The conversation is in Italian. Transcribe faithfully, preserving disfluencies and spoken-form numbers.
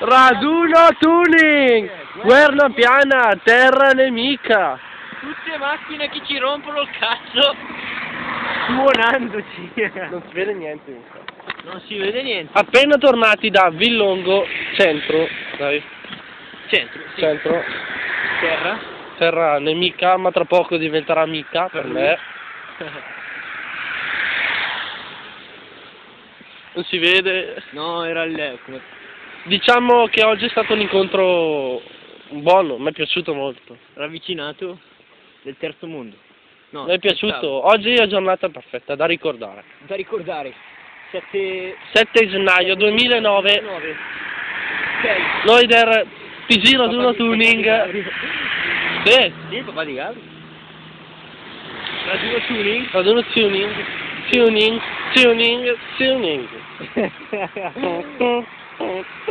Raduno tuning! Guerra piana, terra nemica! Tutte macchine che ci rompono il cazzo! Suonandoci! Non si vede niente. Non si vede niente. Appena tornati da Villongo, centro, dai, Centro, sì. centro, Terra. terra nemica, ma tra poco diventerà amica per me. Non si vede. No, era il... come... Diciamo che oggi è stato un incontro buono, mi è piaciuto molto. ravvicinato del terzo mondo. No, Mi è piaciuto, oggi è giornata perfetta, da ricordare. da ricordare. sette sette gennaio duemilanove, Ok. noi del P G Raduno Tuning. Sì, Sì, il papà di Gabri. Raduno Tuning. Raduno Tuning, Tuning, Tuning, Tuning.